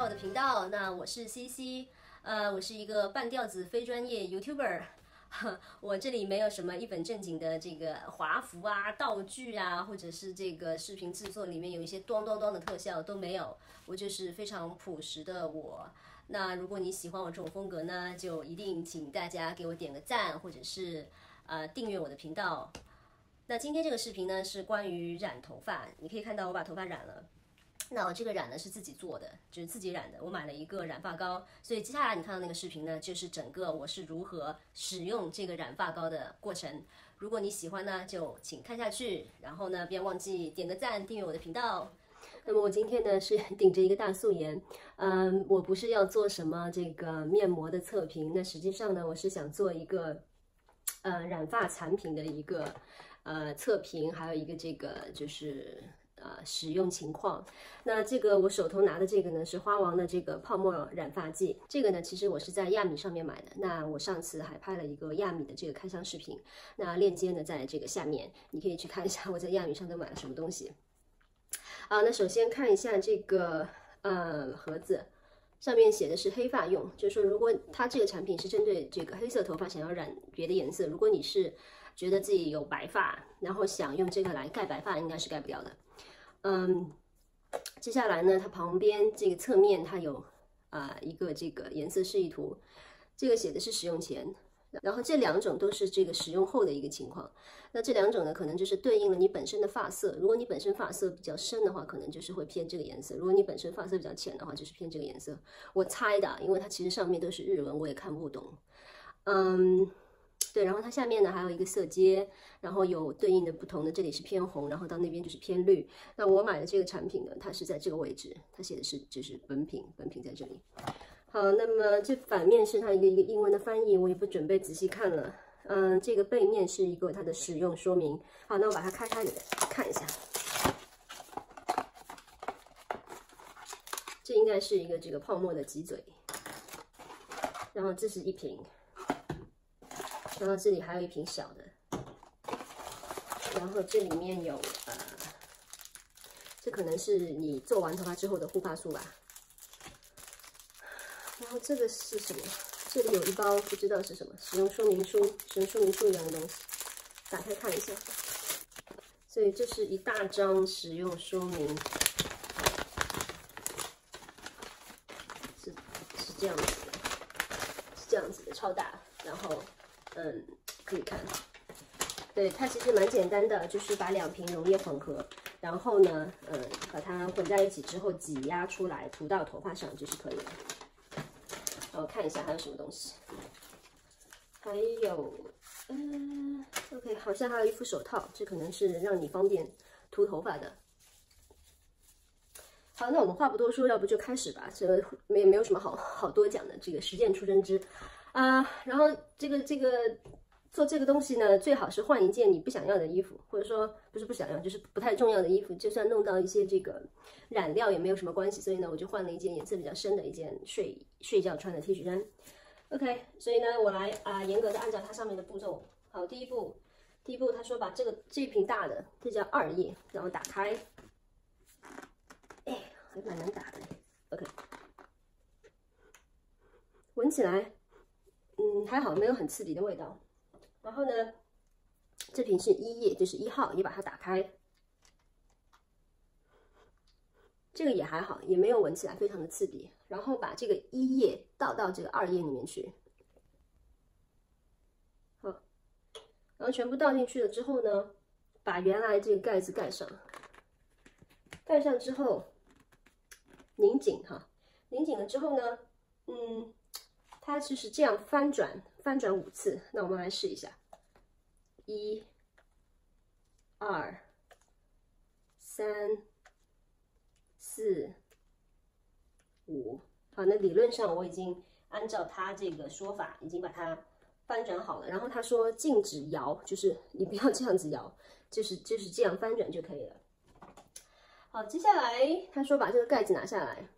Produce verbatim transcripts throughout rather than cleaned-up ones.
我的频道。那我是 C C， 呃，我是一个半吊子非专业 YouTuber。我这里没有什么一本正经的这个华服啊、道具啊，或者是这个视频制作里面有一些咚咚咚的特效都没有，我就是非常朴实的我。那如果你喜欢我这种风格呢，就一定请大家给我点个赞，或者是呃订阅我的频道。那今天这个视频呢是关于染头发，你可以看到我把头发染了。那我这个染呢是自己做的，就是自己染的。我买了一个染发膏，所以接下来你看到那个视频呢，就是整个我是如何使用这个染发膏的过程。如果你喜欢呢，就请看下去，然后呢，不要忘记点个赞，订阅我的频道。那么我今天呢是顶着一个大素颜，嗯，我不是要做什么这个面膜的测评，那实际上呢，我是想做一个呃染发产品的一个呃测评，还有一个这个就是。呃，使用情况。那这个我手头拿的这个呢是花王的这个泡沫染发剂，这个呢其实我是在亚米上面买的。那我上次还拍了一个亚米的这个开箱视频，那链接呢在这个下面，你可以去看一下我在亚米上都买了什么东西。啊，那首先看一下这个呃盒子，上面写的是黑发用，就是说如果它这个产品是针对这个黑色头发想要染别的颜色，如果你是觉得自己有白发，然后想用这个来盖白发，应该是盖不掉的。嗯，接下来呢，它旁边这个侧面它有啊、呃、一个这个颜色示意图，这个写的是使用前，然后这两种都是这个使用后的一个情况。那这两种呢，可能就是对应了你本身的发色。如果你本身发色比较深的话，可能就是会偏这个颜色；如果你本身发色比较浅的话，就是偏这个颜色。我猜的，因为它其实上面都是日文，我也看不懂。嗯。对，然后它下面呢还有一个色阶，然后有对应的不同的，这里是偏红，然后到那边就是偏绿。那我买的这个产品呢，它是在这个位置，它写的是就是本品，本品在这里。好，那么这反面是它一个一个英文的翻译，我也不准备仔细看了。嗯，这个背面是一个它的使用说明。好，那我把它开开给大家看一下。这应该是一个这个泡沫的挤嘴，然后这是一瓶。然后这里还有一瓶小的，然后这里面有呃，这可能是你做完头发之后的护发素吧。然后这个是什么？这里有一包不知道是什么，使用说明书，使用说明书一样的东西，打开看一下。所以这是一大张使用说明，是是这样子的，是这样子的，超大，然后。嗯，可以看，对，它其实蛮简单的，就是把两瓶溶液混合，然后呢，嗯，把它混在一起之后挤压出来，涂到头发上就是可以了。然后看一下还有什么东西，还有，嗯 ，OK， 好像还有一副手套，这可能是让你方便涂头发的。好，那我们话不多说，要不就开始吧，这个没没有什么好好多讲的，这个实践出真知。啊、呃，然后这个这个做这个东西呢，最好是换一件你不想要的衣服，或者说不是不想要，就是不太重要的衣服，就算弄到一些这个染料也没有什么关系。所以呢，我就换了一件颜色比较深的一件睡睡觉穿的 T 恤衫。OK， 所以呢，我来啊、呃、严格的按照它上面的步骤。好，第一步，第一步他说把这个这瓶大的，这叫二液，然后打开，哎，还蛮难打的。OK， 闻起来。嗯，还好，没有很刺鼻的味道。然后呢，这瓶是一液，就是一号，也把它打开。这个也还好，也没有闻起来非常的刺鼻。然后把这个一液倒到这个二液里面去。好，然后全部倒进去了之后呢，把原来这个盖子盖上。盖上之后，拧紧哈，拧紧了之后呢，嗯。它就是这样翻转，翻转五次。那我们来试一下，一、二、三、四、五。好，那理论上我已经按照他这个说法，已经把它翻转好了。然后他说禁止摇，就是你不要这样子摇，就是就是这样翻转就可以了。好，接下来他说把这个盖子拿下来。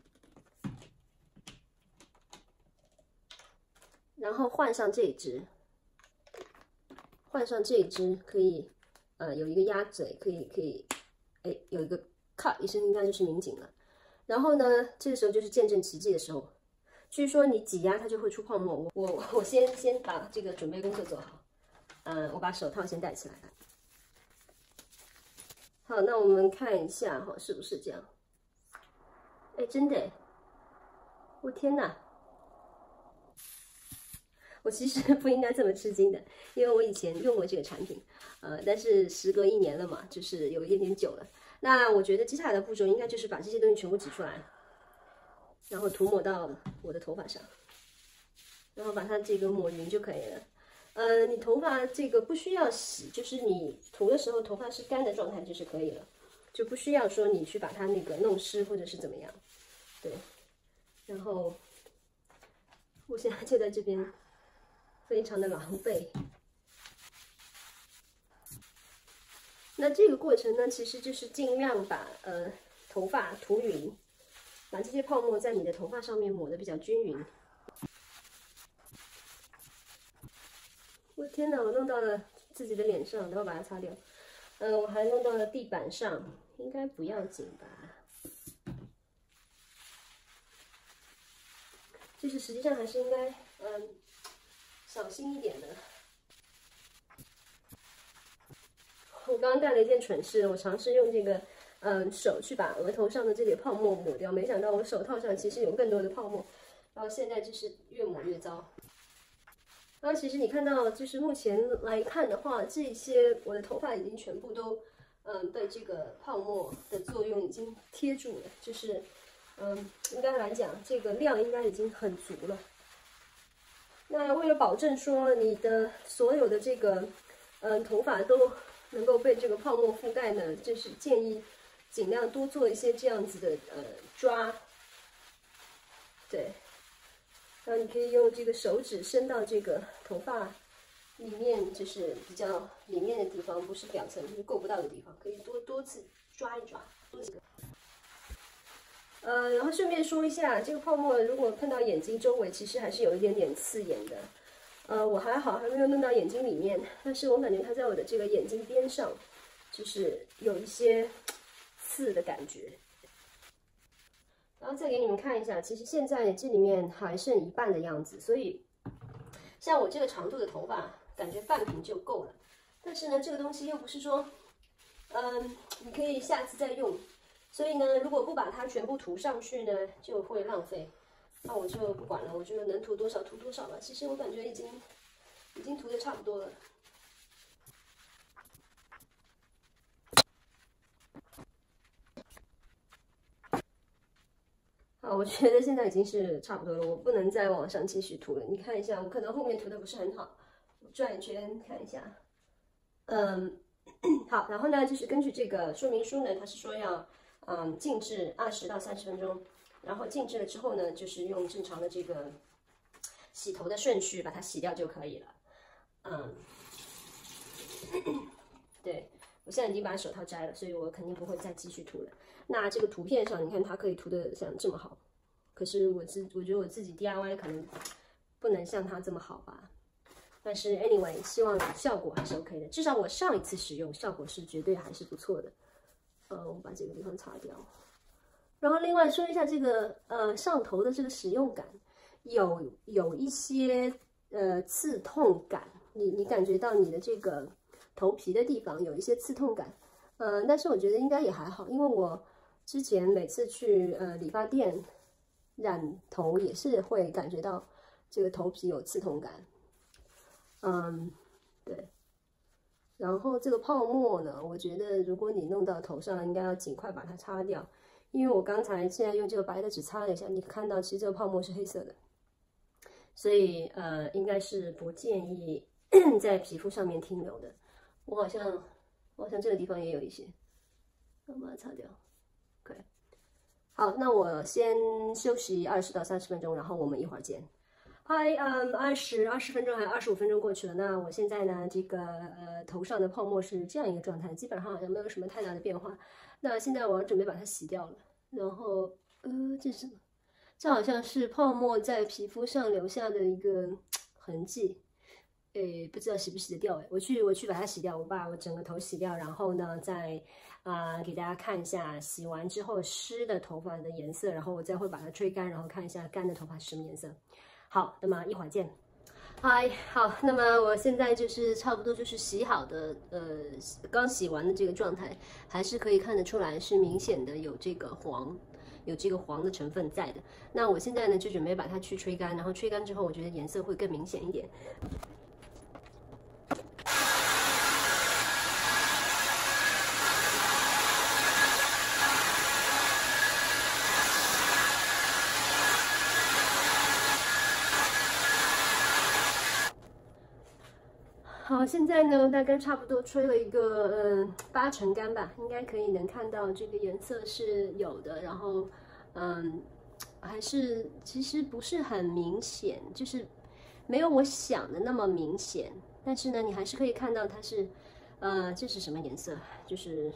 然后换上这一支，换上这一支可以，呃，有一个鸭嘴，可以可以，哎，有一个咔一声，应该就是拧紧了。 然后呢，这个时候就是见证奇迹的时候。据说你挤压它就会出泡沫。我我我先先把这个准备工作做好。嗯，我把手套先戴起来。好，那我们看一下哈，是不是这样？哎，真的，我天哪！我其实不应该这么吃惊的，因为我以前用过这个产品，呃，但是时隔一年了嘛，就是有一点点久了。那我觉得接下来的步骤应该就是把这些东西全部挤出来，然后涂抹到我的头发上，然后把它这个抹匀就可以了。呃，你头发这个不需要洗，就是你涂的时候头发是干的状态就是可以了，就不需要说你去把它那个弄湿或者是怎么样。对，然后我现在就在这边。非常的狼狈。那这个过程呢，其实就是尽量把呃头发涂匀，把这些泡沫在你的头发上面抹得比较均匀。我天哪，我弄到了自己的脸上，等会把它擦掉。嗯、呃，我还弄到了地板上，应该不要紧吧？就是实际上还是应该嗯。呃小心一点的。我刚刚干了一件蠢事，我尝试用这个嗯、呃、手去把额头上的这点泡沫抹掉，没想到我手套上其实有更多的泡沫，然后现在就是越抹越糟。然后其实你看到，就是目前来看的话，这些我的头发已经全部都嗯被这个泡沫的作用已经贴住了，就是嗯应该来讲这个量应该已经很足了。那为了保证说你的所有的这个，嗯，头发都能够被这个泡沫覆盖呢，就是建议尽量多做一些这样子的呃抓，对，然后你可以用这个手指伸到这个头发里面，就是比较里面的地方，不是表层，就是够不到的地方，可以多多次抓一抓，多几个。呃，然后顺便说一下，这个泡沫如果碰到眼睛周围，其实还是有一点点刺眼的。呃，我还好，还没有弄到眼睛里面，但是我感觉它在我的这个眼睛边上，就是有一些刺的感觉。然后再给你们看一下，其实现在这里面还剩一半的样子，所以像我这个长度的头发，感觉半瓶就够了。但是呢，这个东西又不是说，嗯，你可以下次再用。所以呢，如果不把它全部涂上去呢，就会浪费。那我就不管了，我就能涂多少涂多少吧。其实我感觉已经已经涂的差不多了。好，我觉得现在已经是差不多了，我不能再往上继续涂了。你看一下，我可能后面涂的不是很好，我转一圈看一下。嗯，好，然后呢，就是根据这个说明书呢，它是说要。嗯，静置二十到三十分钟，然后静置了之后呢，就是用正常的这个洗头的顺序把它洗掉就可以了。嗯，对，我现在已经把手套摘了，所以我肯定不会再继续涂了。那这个图片上，你看它可以涂的像这么好，可是我自我觉得我自己 D I Y 可能不能像它这么好吧。但是 anyway， 希望效果还是 OK 的，至少我上一次使用效果是绝对还是不错的。呃，我把这个地方擦掉，然后另外说一下这个呃上头的这个使用感，有有一些呃刺痛感，你你感觉到你的这个头皮的地方有一些刺痛感，呃，但是我觉得应该也还好，因为我之前每次去呃理发店染头也是会感觉到这个头皮有刺痛感，嗯，对。然后这个泡沫呢，我觉得如果你弄到头上，应该要尽快把它擦掉，因为我刚才现在用这个白的纸擦了一下，你看到其实这个泡沫是黑色的，所以呃应该是不建议在皮肤上面停留的。我好像我好像这个地方也有一些，我把它擦掉。OK， 好，那我先休息二十到三十分钟，然后我们一会儿见。嗨，嗯，二十二十分钟还二十五分钟过去了。那我现在呢，这个呃头上的泡沫是这样一个状态，基本上好像没有什么太大的变化。那现在我要准备把它洗掉了。然后，呃，这是什么？这好像是泡沫在皮肤上留下的一个痕迹。 诶，不知道洗不洗得掉哎，我去我去把它洗掉，我把我整个头洗掉，然后呢再啊、呃、给大家看一下洗完之后湿的头发的颜色，然后我再会把它吹干，然后看一下干的头发是什么颜色。好，那么一会儿见。嗨，好，那么我现在就是差不多就是洗好的，呃，刚洗完的这个状态，还是可以看得出来是明显的有这个黄，有这个黄的成分在的。那我现在呢就准备把它去吹干，然后吹干之后，我觉得颜色会更明显一点。好，现在呢，大概差不多吹了一个嗯八成干吧，应该可以能看到这个颜色是有的，然后嗯还是其实不是很明显，就是没有我想的那么明显，但是呢，你还是可以看到它是呃这是什么颜色，就是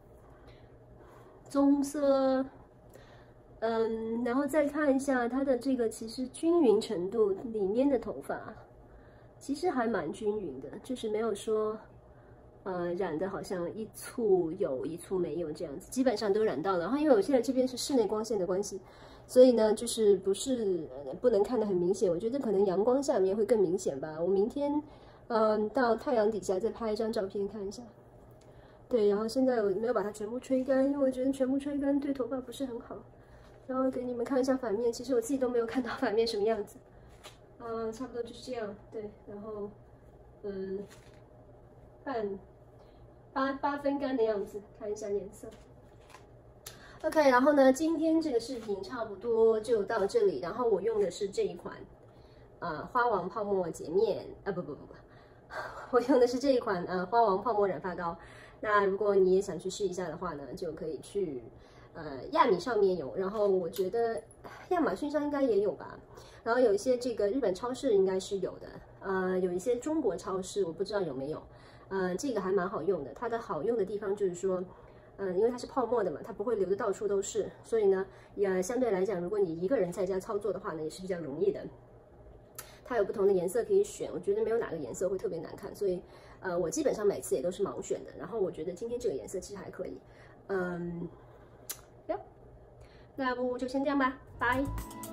棕色。嗯，然后再看一下它的这个其实均匀程度，里面的头发。其实还蛮均匀的，就是没有说，呃，染的好像一簇有一簇没有这样子，基本上都染到了。然后因为我现在这边是室内光线的关系，所以呢，就是不是不能看得很明显。我觉得可能阳光下面会更明显吧。我明天，嗯、呃，到太阳底下再拍一张照片看一下。对，然后现在我没有把它全部吹干，因为我觉得全部吹干对头发不是很好。然后给你们看一下反面，其实我自己都没有看到反面什么样子。嗯、呃，差不多就是这样，对，然后，嗯，半八八分干的样子，看一下颜色。OK， 然后呢，今天这个视频差不多就到这里。然后我用的是这一款，啊、呃，花王泡沫洁面，啊不不不不，我用的是这一款呃花王泡沫染发膏。那如果你也想去试一下的话呢，就可以去呃亚米上面有，然后我觉得亚马逊上应该也有吧。然后有一些这个日本超市应该是有的，呃，有一些中国超市我不知道有没有，呃，这个还蛮好用的。它的好用的地方就是说，嗯、呃，因为它是泡沫的嘛，它不会流的到处都是，所以呢，也相对来讲，如果你一个人在家操作的话呢，也是比较容易的。它有不同的颜色可以选，我觉得没有哪个颜色会特别难看，所以，呃，我基本上每次也都是盲选的。然后我觉得今天这个颜色其实还可以，嗯，呀，那不就先这样吧，拜。